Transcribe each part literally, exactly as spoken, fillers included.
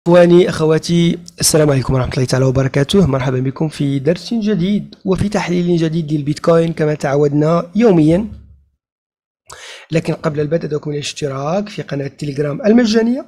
إخواني أخواتي، السلام عليكم ورحمة الله تعالى وبركاته. مرحبا بكم في درس جديد وفي تحليل جديد للبيتكوين كما تعودنا يوميا. لكن قبل البدء أدعوكم الاشتراك في قناة تليجرام المجانية.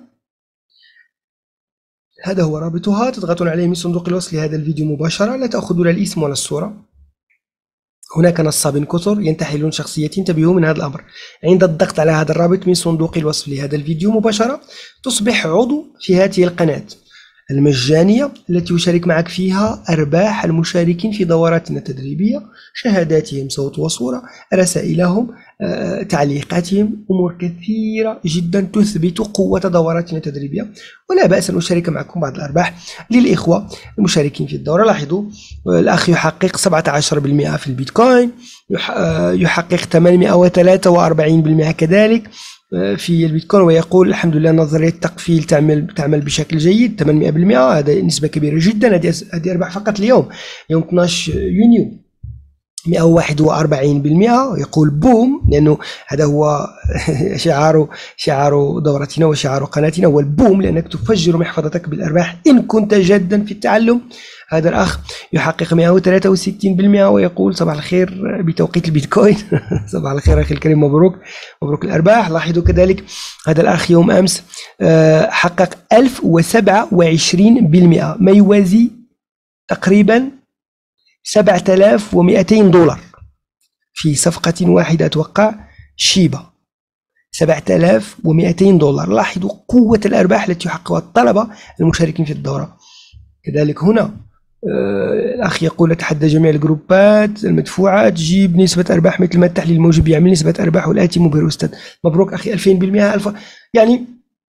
هذا هو رابطها، تضغطون عليه من صندوق الوصف لهذا الفيديو مباشرة، لا تأخذوا لا الاسم ولا الصورة. هناك نصاب كثر ينتحلون شخصيتي، انتبهوا من هذا الأمر. عند الضغط على هذا الرابط من صندوق الوصف لهذا الفيديو مباشرة تصبح عضو في هذه القناة المجانية التي يشارك معك فيها أرباح المشاركين في دوراتنا التدريبية، شهاداتهم صوت وصورة، رسائلهم، آه، تعليقاتهم، أمور كثيرة جدا تثبت قوة دوراتنا التدريبية. ولا بأس أن أشارك معكم بعض الأرباح للإخوة المشاركين في الدورة. لاحظوا الأخ يحقق سبعة عشر بالمئة في البيتكوين، يحقق ثمانمئة وثلاثة وأربعين بالمئة كذلك في البيتكوين، ويقول الحمد لله نظرية التقفيل تعمل تعمل بشكل جيد ثمانمئة بالمئة. هذا نسبة كبيرة جدا. هذه هذه أرباح فقط اليوم يوم اثناش يونيو مئة وواحد وأربعين بالمئة. يقول بوم، لأنه هذا هو شعار شعار دورتنا وشعار قناتنا هو البوم، لأنك تفجر محفظتك بالأرباح إن كنت جادا في التعلم. هذا الأخ يحقق مئة وثلاثة وستين بالمئة ويقول صباح الخير بتوقيت البيتكوين. صباح الخير أخي الكريم، مبروك مبروك الأرباح. لاحظوا كذلك هذا الأخ يوم أمس حقق ألف وسبعة وعشرين بالمئة، ما يوازي تقريبا سبعة آلاف ومئتين دولار في صفقة واحدة. أتوقع شيبا سبعة آلاف ومئتين دولار. لاحظوا قوة الأرباح التي يحققها الطلبة المشاركين في الدورة. كذلك هنا آه الأخ يقول أتحدى جميع الجروبات المدفوعات جيب نسبة أرباح مثل ما التحليل الموجب يعمل نسبة أرباح والآتي مبهر أستاذ. مبروك أخي ألفين بالمئة. ألف يعني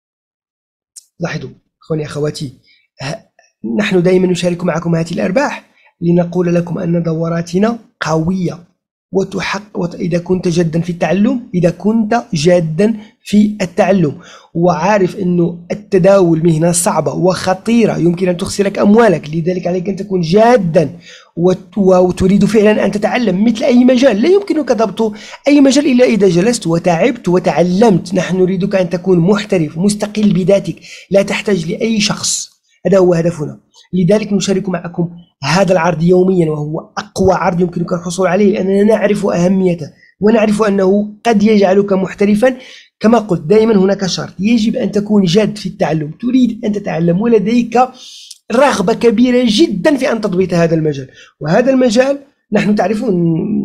لاحظوا أخواني أخواتي، نحن دائما نشارك معكم هذه الأرباح لنقول لكم أن دوراتنا قوية وتحقق إذا كنت جادا في التعلم، إذا كنت جادا في التعلم وعارف أنه التداول مهنة صعبة وخطيرة يمكن أن تخسرك أموالك، لذلك عليك أن تكون جادا وتريد فعلا أن تتعلم مثل أي مجال. لا يمكنك ضبط أي مجال إلا إذا جلست وتعبت وتعلمت. نحن نريدك أن تكون محترف مستقل بذاتك، لا تحتاج لأي شخص. هذا هو هدفنا. لذلك نشارك معكم هذا العرض يوميا، وهو أقوى عرض يمكنك الحصول عليه، لأننا نعرف أهميته ونعرف أنه قد يجعلك محترفا. كما قلت دائما هناك شرط، يجب أن تكون جاد في التعلم، تريد أن تتعلم ولديك رغبة كبيرة جدا في أن تضبط هذا المجال. وهذا المجال نحن تعرفون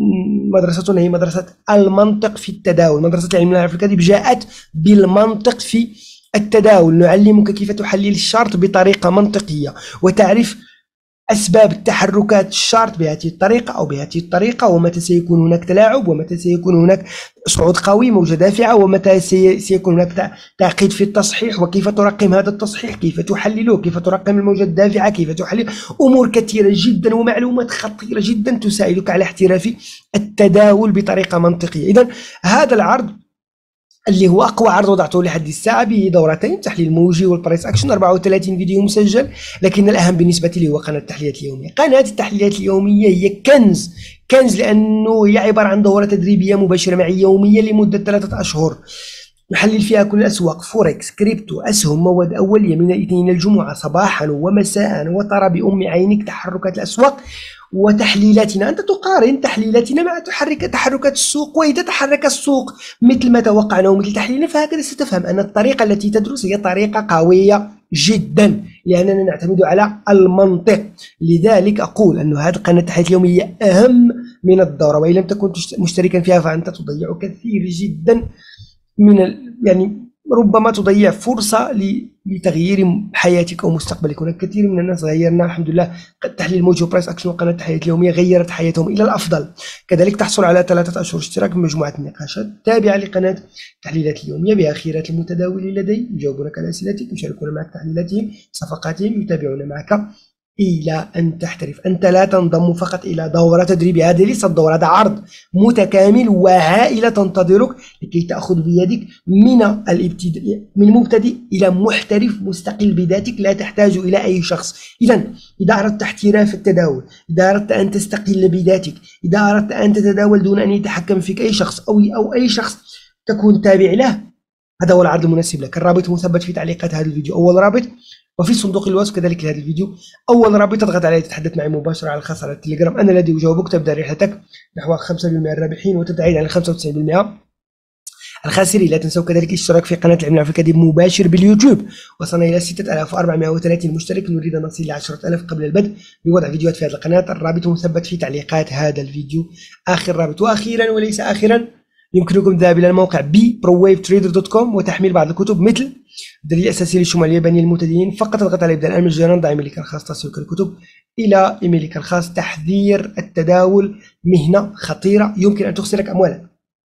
مدرستنا هي مدرسة المنطق في التداول. مدرسة العلم لا يعرف الكذب جاءت بالمنطق في التداول. نعلمك كيف تحلل الشارت بطريقة منطقية وتعرف أسباب تحركات الشارت بهذه الطريقة أو بهذه الطريقة، ومتى سيكون هناك تلاعب، ومتى سيكون هناك صعود قوي موجة دافعة، ومتى سيكون هناك تعقيد في التصحيح، وكيف ترقم هذا التصحيح، كيف تحلله، كيف ترقم الموجة الدافعة، كيف تحلل أمور كثيرة جدا ومعلومات خطيرة جدا تساعدك على احتراف التداول بطريقة منطقية. إذن هذا العرض اللي هو أقوى عرض وضعته لحد الساعة بدورتين، تحليل موجي والبرايس أكشن، أربعة وثلاثين فيديو مسجل. لكن الأهم بالنسبة لي هو قناة التحليلات اليومية. قناة التحليلات اليومية هي كنز كنز لأنه هي عبارة عن دورة تدريبية مباشرة معي يوميا لمدة ثلاثة أشهر، نحلل فيها كل الأسواق، فوركس، كريبتو، أسهم، مواد أولية من الاثنين الجمعة صباحا ومساء، وترى بأم عينك تحركات الأسواق وتحليلاتنا. أنت تقارن تحليلاتنا مع تحرك تحركات السوق، وإذا تحرك السوق مثل ما توقعنا ومثل تحليلنا فهكذا ستفهم أن الطريقة التي تدرس هي طريقة قوية جدا، لأننا نعتمد على المنطق. لذلك أقول أن هذه القناة التحليلات اليومية أهم من الدورة، وإن لم تكن مشتركا فيها فأنت تضيع كثير جدا من ال... يعني ربما تضيع فرصة لتغيير حياتك أو مستقبلك. هناك كثير من الناس غيرنا الحمد لله. التحليل الموجي وبرايس أكشن وقناة التحليلات اليومية غيرت حياتهم إلى الأفضل. كذلك تحصل على ثلاثة أشهر اشتراك في مجموعة النقاشات تابعة لقناة التحليلات اليومية بها خيرات المتداولين لدي، يجاوبونك على أسئلتك، يشاركون معك تحليلاتهم، صفقاتهم، يتابعون معك إلى أن تحترف. أنت لا تنضم فقط إلى دورة تدريبية، هذه ليست دورة، هذا عرض متكامل وعائلة تنتظرك لكي تأخذ بيدك من الابتداء، من مبتدئ إلى محترف مستقل بذاتك، لا تحتاج إلى أي شخص. إذا إذا أردت احتراف التداول، إذا أردت أن تستقل بذاتك، إذا أردت أن تتداول دون أن يتحكم فيك أي شخص أو أو أي شخص تكون تابع له، هذا هو العرض المناسب لك. الرابط مثبت في تعليقات هذا الفيديو. أول رابط وفي صندوق الوصف كذلك لهذا الفيديو أول رابط اضغط عليه تتحدث معي مباشرة على الخاص على التليجرام، أنا الذي أجاوبك. تبدأ رحلتك نحو خمسة بالمئة الرابحين وتبتعد عن خمسة وتسعين بالمئة الخاسرين. لا تنسوا كذلك الاشتراك في قناة العلم العربي الأكاديمي مباشر باليوتيوب. وصلنا إلى ستة آلاف وأربعمئة وثلاثين مشترك، نريد أن نصل إلى عشرة آلاف قبل البدء بوضع فيديوهات في هذه القناة. الرابط مثبت في تعليقات هذا الفيديو آخر رابط. وأخيرا وليس آخرا، يمكنكم الذهاب إلى الموقع بي برو ويف تريدر دوت كوم وتحميل بعض الكتب مثل الدليل الأساسي للشمال الياباني للمبتدئين. فقط اضغط على ابدأ الآن مجانا، ضع إيميلك الخاص تصلك الكتب إلى إيميلك الخاص. تحذير التداول مهنة خطيرة يمكن أن تخسرك أموالك،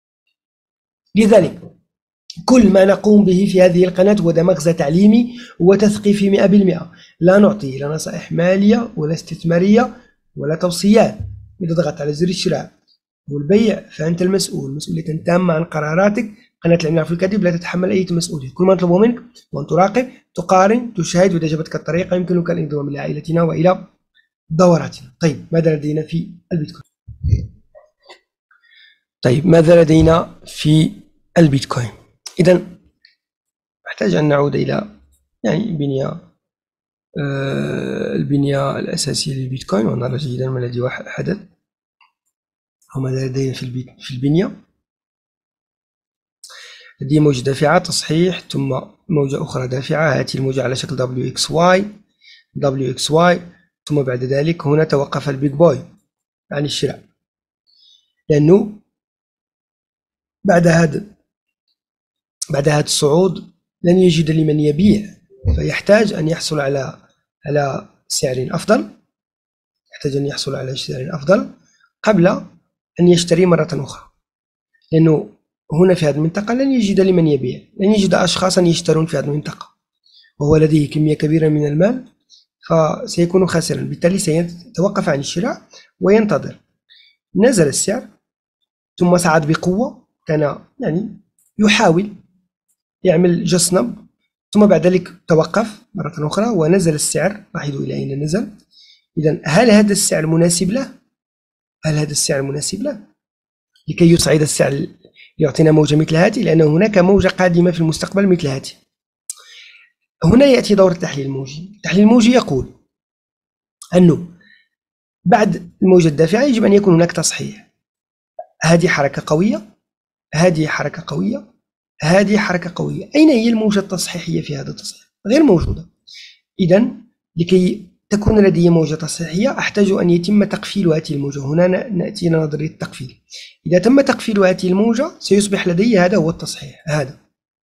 لذلك كل ما نقوم به في هذه القناة هو مغزى تعليمي وتثقيفي مئة بالمئة. لا نعطي لا نصائح مالية ولا استثمارية ولا توصيات. إذا ضغطت على زر الشراء والبيع فأنت المسؤول مسؤولية تامة عن قراراتك. قناة العلم العربي الأكاديمي لا تتحمل أي مسؤولية. كل ما نطلبه منك هو أن تراقب، تقارن، تشاهد، وإذا عجبتك الطريقة يمكنك الانضمام إلى عائلتنا وإلى دوراتنا. طيب ماذا لدينا في البيتكوين؟ طيب ماذا لدينا في البيتكوين؟ إذا نحتاج أن نعود إلى يعني بنية آه البنية الأساسية للبيتكوين ونرى جيدا ما الذي حدث وماذا لدينا في البيت في البنية. لدي موجة دافعة تصحيح ثم موجة أخرى دافعة، هذه الموجة على شكل دبليو إكس واي دبليو إكس واي ثم بعد ذلك هنا توقف البيج بوي عن الشراء، لأنه بعد هذا بعد هذا الصعود لن يجد لمن يبيع، فيحتاج أن يحصل على على سعر أفضل يحتاج أن يحصل على سعر أفضل قبل أن يشتري مرة أخرى، لأنه هنا في هذه المنطقة لن يجد لمن يبيع، لن يجد أشخاصا يشترون في هذه المنطقة وهو لديه كمية كبيرة من المال، فسيكون خاسرا، بالتالي سيتوقف عن الشراء وينتظر. نزل السعر ثم صعد بقوة، كان يعني يحاول يعمل جسنب ثم بعد ذلك توقف مرة أخرى ونزل السعر. لاحظوا إلى أين نزل. إذن هل هذا السعر مناسب له؟ هل هذا السعر مناسب له لكي يصعد السعر يعطينا موجة مثل هذه؟ لأن هناك موجة قادمة في المستقبل مثل هذه. هنا يأتي دور التحليل الموجي. التحليل الموجي يقول أنه بعد الموجة الدافعة يجب أن يكون هناك تصحيح. هذه حركة قوية، هذه حركة قوية، هذه حركة قوية. أين هي الموجة التصحيحية في هذا التصحيح؟ غير موجودة. إذن لكي تكون لدي موجة تصحيحية أحتاج أن يتم تقفيل هذه الموجة. هنا نأتي إلى نظرية التقفيل. إذا تم تقفيل هذه الموجة سيصبح لدي هذا هو التصحيح، هذا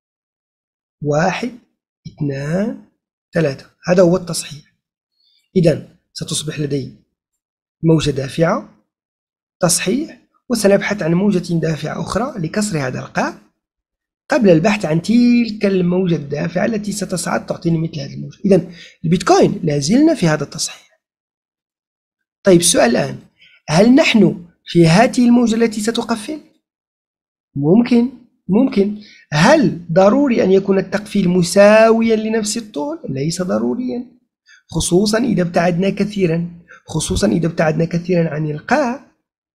واحد اثنان ثلاثة، هذا هو التصحيح. إذن ستصبح لدي موجة دافعة تصحيح، وسنبحث عن موجة دافعة أخرى لكسر هذا القاع قبل البحث عن تلك الموجة الدافعة التي ستصعد تعطيني مثل هذه الموجة. إذن البيتكوين لازلنا في هذا التصحيح. طيب السؤال الآن، هل نحن في هذه الموجة التي ستقفل؟ ممكن ممكن. هل ضروري أن يكون التقفيل مساويا لنفس الطول؟ ليس ضروريا، خصوصا إذا ابتعدنا كثيرا خصوصا إذا ابتعدنا كثيرا عن القاع.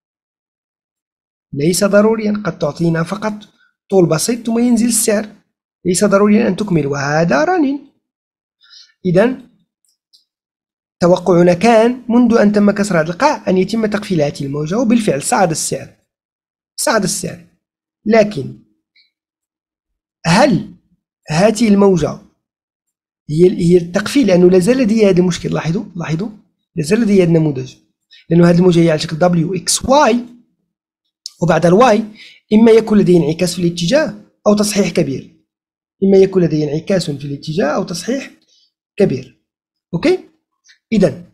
ليس ضروريا، قد تعطينا فقط طول بسيط ثم ينزل السعر، ليس ضروريا أن تكمل، وهذا رنين. إذن توقعنا كان منذ أن تم كسر هذا القاع أن يتم تقفيل هذه الموجة، وبالفعل صعد السعر صعد السعر لكن هل هذه الموجة هي هي التقفيل؟ لأنه لازال لدي هذا المشكل. لاحظوا لاحظوا لازال لدي هذا النموذج، لأنه هذه الموجة هي على شكل دبليو إكس واي، وبعد الواي إما يكون لدي انعكاس في الاتجاه أو تصحيح كبير، إما يكون لدي انعكاس في الاتجاه أو تصحيح كبير. أوكي؟ إذن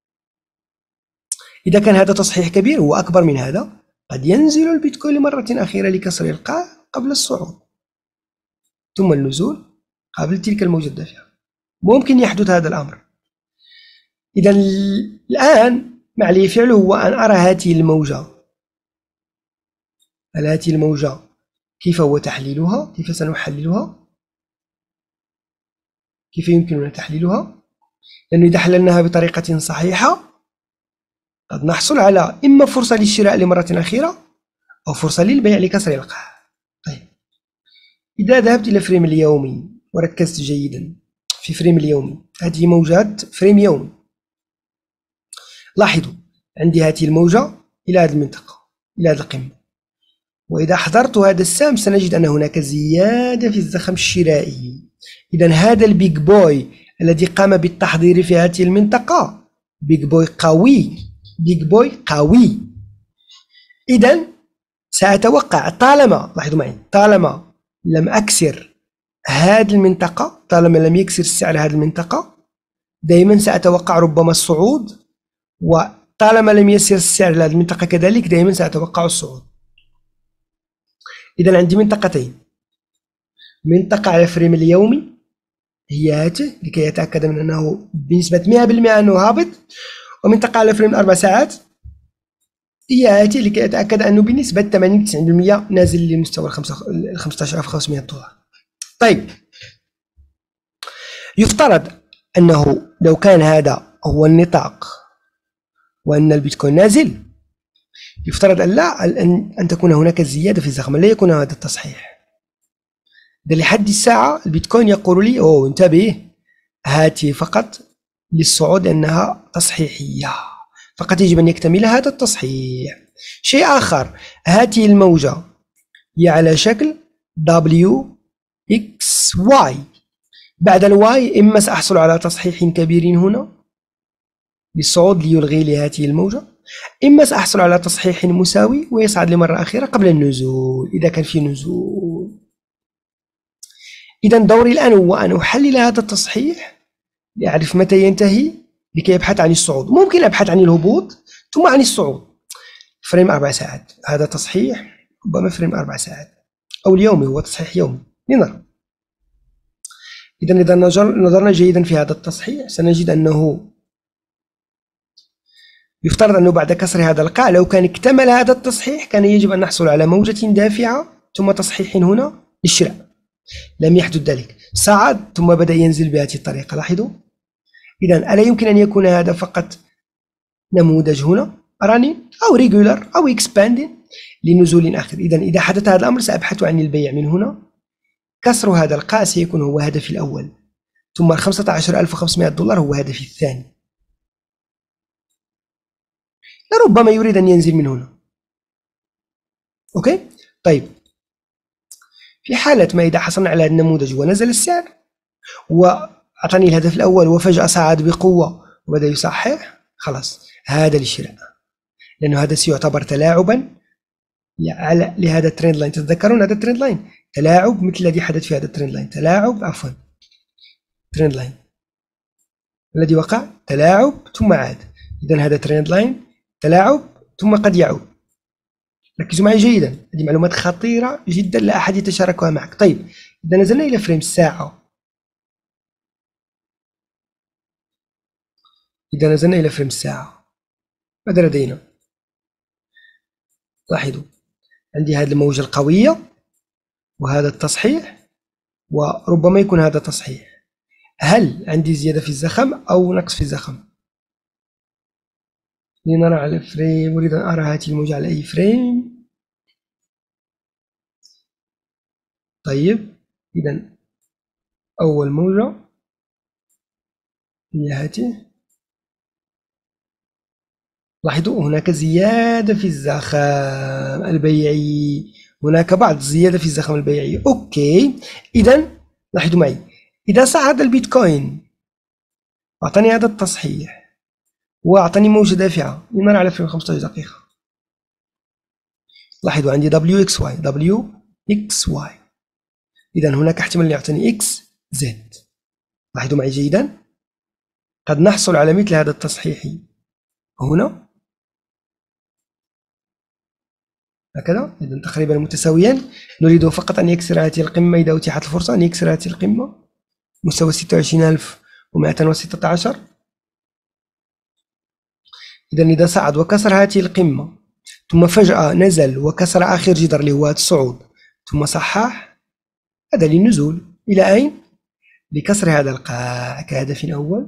إذا كان هذا تصحيح كبير هو أكبر من هذا، قد ينزل البيتكوين لمرة أخيرة لكسر القاع قبل الصعود ثم النزول قبل تلك الموجة الدافعة. ممكن يحدث هذا الأمر. إذن الآن ما علي فعله هو أن أرى هذه الموجة، هل هذه الموجة كيف هو تحليلها؟ كيف سنحللها؟ كيف يمكننا تحليلها؟ لأنه إذا حللناها بطريقة صحيحة قد نحصل على إما فرصة للشراء لمرة أخيرة أو فرصة للبيع لكسر القاع. طيب إذا ذهبت إلى فريم اليومي وركزت جيدا في فريم اليومي. هذه موجات فريم يومي. لاحظوا عندي هذه الموجة إلى هذه المنطقة، إلى هذه القمة، وإذا حضرت هذا السهم سنجد أن هناك زيادة في الزخم الشرائي. إذا هذا البيج بوي الذي قام بالتحضير في هذه المنطقة بيج بوي قوي، بيج بوي قوي. إذا سأتوقع طالما، لاحظوا معي، طالما لم أكسر هذه المنطقة، طالما لم يكسر السعر هذه المنطقة، دائما سأتوقع ربما الصعود، وطالما لم يسير السعر لهذه المنطقة كذلك دائما سأتوقع الصعود. إذا عندي منطقتين، منطقة على فريم اليومي هي هاته لكي يتأكد من أنه بنسبة مئة بالمئة أنه هابط، ومنطقة على فريم الأربع ساعات هي هاته لكي يتأكد أنه بنسبة ثمانين تسعين بالمئة نازل لمستوى خمسة عشر ألف وخمسمئة دولار. طيب، يفترض أنه لو كان هذا هو النطاق وأن البيتكوين نازل، يفترض أن لا أن, أن تكون هناك زيادة في الزخم، لا يكون هذا التصحيح. ده لحد الساعة البيتكوين يقول لي أوه انتبه، هاتي فقط للصعود لأنها تصحيحية، فقط يجب أن يكتمل هذا التصحيح. شيء آخر، هذه الموجة هي على شكل دبليو إكس واي. بعد الواي إما سأحصل على تصحيح كبير هنا للصعود ليلغي لي هذه الموجة، إما سأحصل على تصحيح مساوي ويصعد لمرة أخيرة قبل النزول إذا كان في نزول. إذا دوري الآن هو أن أحلل هذا التصحيح لأعرف متى ينتهي لكي أبحث عن الصعود. ممكن أبحث عن الهبوط ثم عن الصعود. فريم أربع ساعات، هذا تصحيح ربما فريم أربع ساعات، أو اليومي هو تصحيح يومي، لنرى. إذا إذا نظرنا جيدا في هذا التصحيح سنجد أنه يفترض أنه بعد كسر هذا القاع لو كان اكتمل هذا التصحيح كان يجب أن نحصل على موجة دافعة ثم تصحيح هنا للشراء. لم يحدث ذلك، صعد ثم بدأ ينزل بهذه الطريقة. لاحظوا. إذا ألا يمكن أن يكون هذا فقط نموذج هنا راني أو ريجولار أو اكسباندين لنزول آخر. إذا إذا حدث هذا الأمر سأبحث عن البيع من هنا. كسر هذا القاع سيكون هو هدفي الأول، ثم خمسة عشر ألف وخمسمئة دولار هو هدفي الثاني. لربما يريد أن ينزل من هنا. أوكي؟ طيب، في حالة ما إذا حصلنا على النموذج ونزل السعر وأعطاني الهدف الأول وفجأة صعد بقوة وبدأ يصحح، خلاص هذا للشراء، لأنه هذا سيعتبر تلاعبا لهذا الترند لاين. تتذكرون هذا الترند لاين؟ تلاعب مثل الذي حدث في هذا الترند لاين، تلاعب عفوا ترند لاين الذي وقع تلاعب ثم عاد. إذا هذا ترند لاين تلاعب ثم قد يعود. ركزوا معي جيدا، هذه معلومات خطيرة جدا لا أحد يتشاركها معك. طيب، إذا نزلنا إلى فريم الساعة، إذا نزلنا إلى فريم الساعة ماذا لدينا؟ لاحظوا عندي هذه الموجة القوية وهذا التصحيح، وربما يكون هذا تصحيح. هل عندي زيادة في الزخم أو نقص في الزخم؟ لنرى على فريم، أريد أن أرى هذه الموجة على أي فريم. طيب، إذا أول موجة هي هذه. لاحظوا هناك زيادة في الزخم البيعي، هناك بعض الزيادة في الزخم البيعي. أوكي، إذا لاحظوا معي، إذا صعد البيتكوين أعطاني هذا التصحيح وأعطاني موجة دافعة، لنرى على فريم خمسة عشر دقيقة. لاحظوا عندي دبليو إكس واي دبليو إكس واي، إذا هناك احتمال أن يعطيني إكس زد. لاحظوا معي جيدا، قد نحصل على مثل هذا التصحيح هنا هكذا، إذا تقريبا متساويان. نريد فقط أن يكسر هذه القمة إذا أتيحت الفرصة، أن يكسر هذه القمة مستوى ستة وعشرين ألف ومئتين وستة عشر. إذا إذا صعد وكسر هذه القمة ثم فجأة نزل وكسر آخر جدار اللي هو الصعود ثم صحح، هذا للنزول إلى أين؟ لكسر هذا القاع كهدف أول.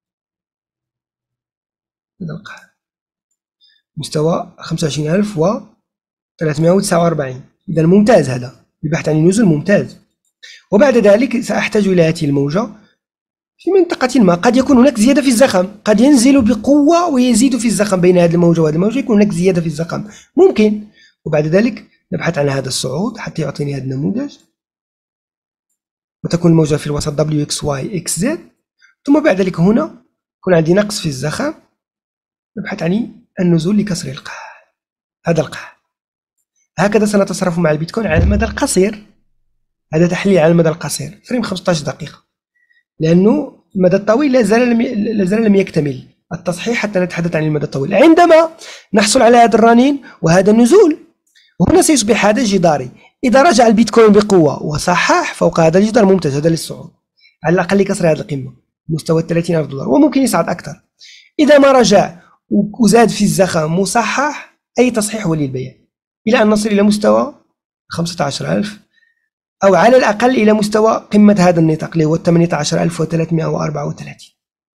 هذا القاع مستوى خمسة وعشرين ألف وثلاثمئة وتسعة وأربعين. إذا ممتاز، هذا البحث عن النزول ممتاز. وبعد ذلك سأحتاج إلى هذه الموجة في منطقة ما قد يكون هناك زيادة في الزخم، قد ينزل بقوة ويزيد في الزخم بين هذه الموجة وهذه الموجة، يكون هناك زيادة في الزخم ممكن. وبعد ذلك نبحث عن هذا الصعود حتى يعطيني هذا النموذج، وتكون الموجة في الوسط دبليو إكس واي إكس زد. ثم بعد ذلك هنا يكون عندي نقص في الزخم، نبحث عن النزول لكسر القاع، هذا القاع. هكذا سنتصرف مع البيتكوين على المدى القصير. هذا تحليل على المدى القصير فريم خمسة عشر دقيقة، لأنه المدى الطويل لا زال لم لا زال لم يكتمل التصحيح حتى نتحدث عن المدى الطويل. عندما نحصل على هذا الرنين وهذا النزول، هنا سيصبح هذا جداري. إذا رجع البيتكوين بقوة وصحح فوق هذا الجدار، ممتاز، هذا للصعود على الأقل لكسر هذه القمة مستوى ثلاثين ألف دولار، وممكن يصعد أكثر. إذا ما رجع وزاد في الزخم مصحح، أي تصحيح هو للبيع إلى أن نصل إلى مستوى خمسة عشر ألف، أو على الأقل إلى مستوى قمة هذا النطاق اللي هو ثمانية عشر ألف وثلاثمائة وأربعة وثلاثين.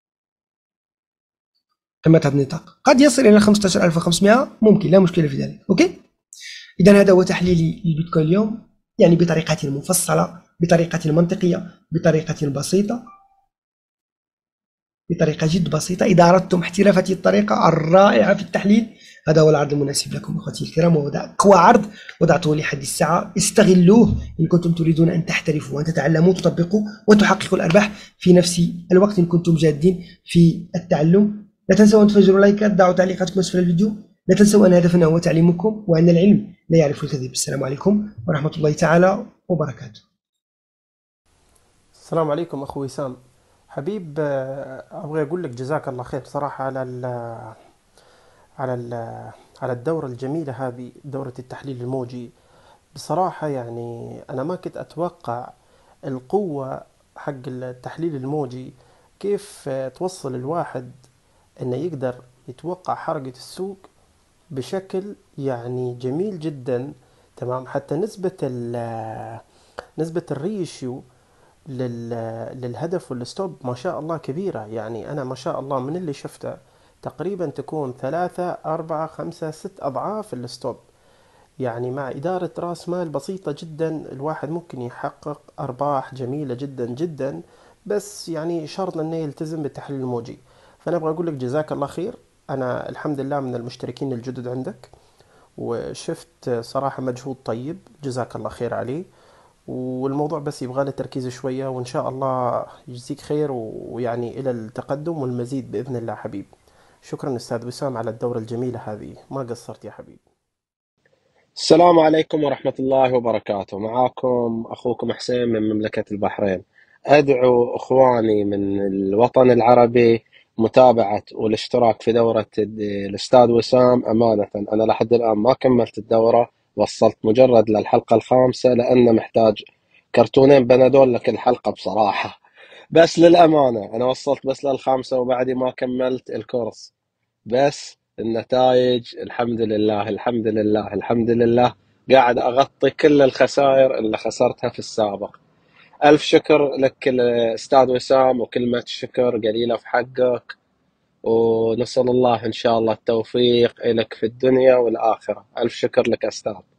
قمة هذا النطاق قد يصل إلى خمسة عشر ألف وخمسمائة، ممكن، لا مشكلة في ذلك. أوكي، إذا هذا هو تحليلي للبيتكوين اليوم، يعني بطريقة مفصلة، بطريقة منطقية، بطريقة بسيطة، بطريقة جد بسيطة. إذا أردتم احتراف هذه الطريقة الرائعة في التحليل، هذا هو العرض المناسب لكم أخوتي الكرام، وهذا أقوى عرض وضعته لحد الساعة. استغلوه إن كنتم تريدون أن تحترفوا وأن تتعلموا وتطبقوا وتحققوا الأرباح في نفس الوقت إن كنتم جادين في التعلم. لا تنسوا أن تفجروا لايكات، ضعوا تعليقاتكم أسفل الفيديو. لا تنسوا أن هدفنا هو تعليمكم وأن العلم لا يعرف الكذب. السلام عليكم ورحمة الله تعالى وبركاته. السلام عليكم أخوي سام حبيب. آه، أبغى أقول لك جزاك الله خير بصراحة على ال على ال على الدورة الجميلة هذه، دورة التحليل الموجي. بصراحة يعني أنا ما كنت أتوقع القوة حق التحليل الموجي، كيف آه، توصل الواحد إنه يقدر يتوقع حركة السوق بشكل يعني جميل جدا. تمام، حتى نسبة ال نسبة الريشيو لل... للهدف والستوب ما شاء الله كبيرة. يعني أنا ما شاء الله من اللي شفته تقريبا تكون ثلاثة أربعة خمسة ست أضعاف الستوب. يعني مع إدارة رأس مال بسيطة جدا الواحد ممكن يحقق أرباح جميلة جدا جدا، بس يعني شرط أنه يلتزم بالتحليل الموجي. فأنا أبغى أقول لك جزاك الله خير. أنا الحمد لله من المشتركين الجدد عندك، وشفت صراحة مجهود طيب، جزاك الله خير عليه. والموضوع بس يبغى له تركيز شوية، وإن شاء الله يجزيك خير، ويعني إلى التقدم والمزيد بإذن الله حبيب. شكرا أستاذ وسام على الدورة الجميلة هذه، ما قصرت يا حبيب. السلام عليكم ورحمة الله وبركاته. معاكم أخوكم حسين من مملكة البحرين. أدعو إخواني من الوطن العربي متابعة والاشتراك في دورة الأستاذ وسام. أمانة أنا لحد الآن ما كملت الدورة، وصلت مجرد للحلقة الخامسة، لأن محتاج كرتونين بنادول لكل حلقة بصراحة. بس للأمانة أنا وصلت بس للخامسة وبعدي ما كملت الكورس. بس النتائج الحمد لله الحمد لله الحمد لله، قاعد أغطي كل الخسائر اللي خسرتها في السابق. ألف شكر لك الأستاذ وسام، وكلمة شكر قليلة في حقك، ونسأل الله إن شاء الله التوفيق لك في الدنيا والآخرة. ألف شكر لك أستاذ.